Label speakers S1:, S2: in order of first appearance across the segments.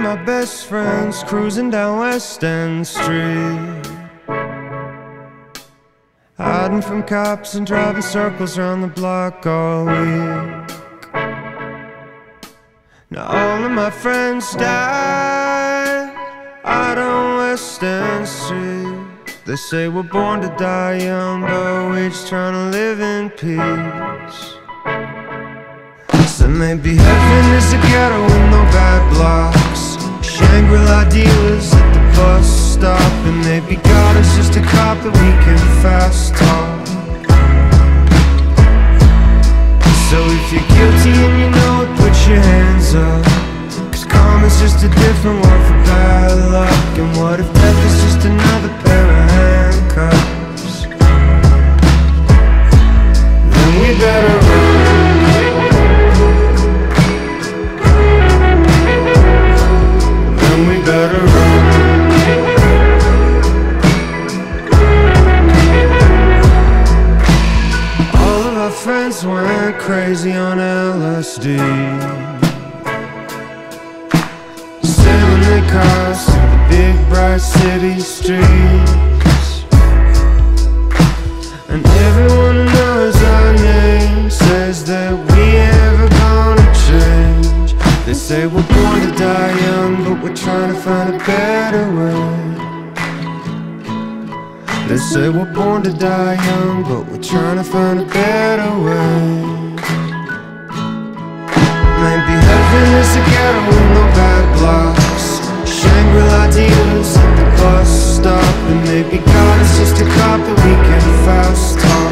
S1: my best friends cruising down West End Street, hiding from cops and driving circles around the block all week. Now all of my friends died out on West End Street. They say we're born to die young, but we're just trying to live in peace. So maybe heaven is a ghetto with no bad blocks, Shangri-La dealers at the bus stop, and maybe God is just a cop that we can fast talk. So if you're guilty and you know it, put your hands up, 'cause karma's just a different word for bad luck. And what if death is just another pair of handcuffs? Then we better run. We better run. All of our friends went crazy on LSD, sailing their cars through the big bright city streets, and everyone who knows our name says that we ever gonna change. They say we're born to die young, but we're trying to find a better way. They say we're born to die young, but we're trying to find a better way. Maybe heaven is a ghetto with no bad blocks, Shangri-La dealers at the bus stop, and maybe God is just a cop that we can fast talk.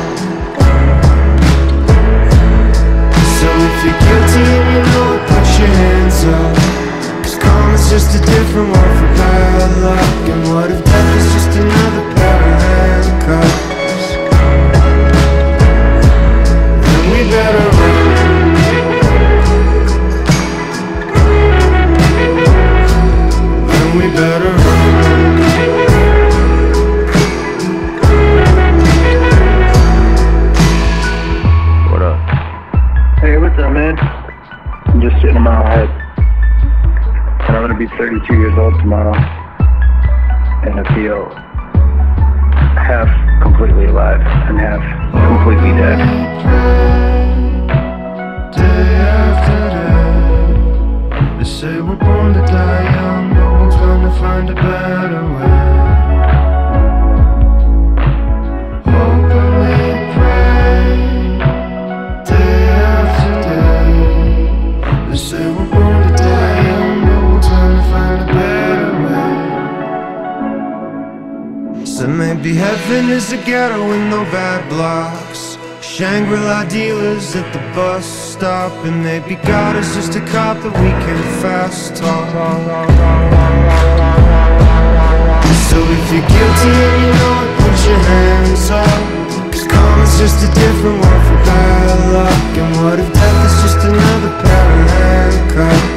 S1: So if you're guilty and you know it, put your hands up, 'cause karma's just a different word for bad luck. And what if death is just another pair of handcuffs? Then we better run. Then we better run.
S2: What up? Hey, what's up, man? I'm just sitting in my head, and I'm gonna be 32 years old tomorrow, and I feel half completely alive and half completely dead.
S1: Day after day, they say we're born to die young, but we're gonna find a better way. Hope and we pray, day after day. They say we're born to die young, but we're trying to find a better way. So maybe heaven is a ghetto with no bad blocks, Shangri-La dealers at the bus stop, and maybe God is just a cop that we can fast talk. So if you're guilty and you know it, put your hands up, 'cause karma's just a different word for bad luck. And what if death is just another pair of handcuffs?